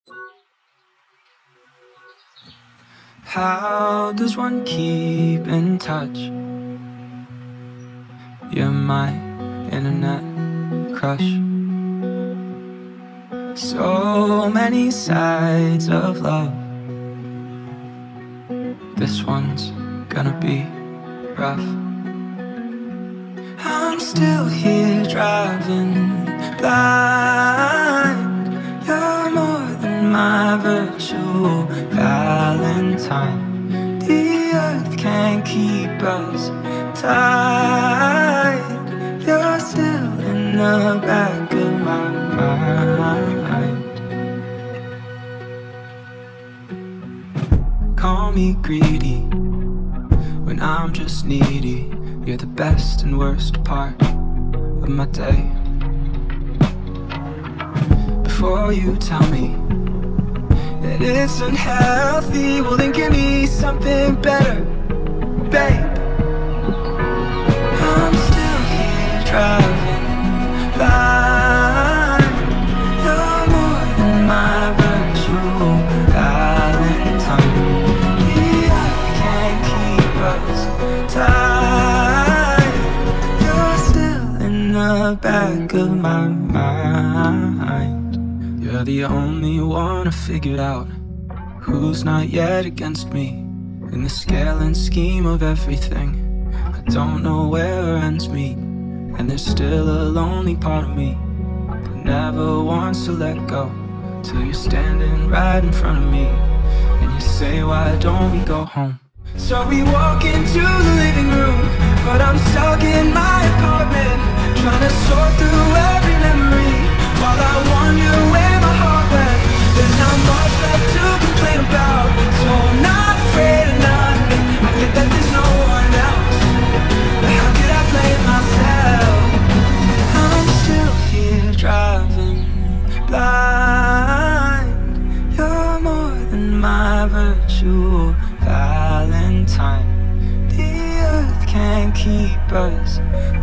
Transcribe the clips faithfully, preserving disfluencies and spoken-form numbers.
How does one keep in touch? You're my internet crush. So many sides of love. This one's gonna be rough. I'm still here driving blind. You're more than my virtual Valentine. The earth can't keep us tied. You're still in the back of my mind. Call me greedy when I'm just needy. You're the best and worst part of my day. Before you tell me that it's unhealthy, well then give me something better, babe. I'm still here driving blind. You're more than my virtual Valentine. The earth can't keep us tied. You're still in the back of my mind. You're the only one I figured out who's not yet against me. In the scale and scheme of everything, I don't know where our ends meet. And there's still a lonely part of me that never wants to let go, till you're standing right in front of me and you say, why don't we go home? So we walk into the living room, but I'm stuck in my apartment, trying to sort through every memory while I wonder where my heart went. There's not much left to complain about, so I'm not afraid of nothing. I get that there's no one else, but how could I blame myself? I'm still here driving blind. You're more than my virtual Valentine. The earth can't keep us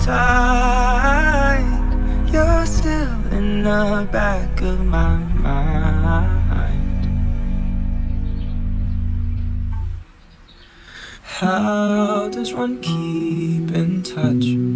tied. You're still in the back of my mind. How does one keep in touch?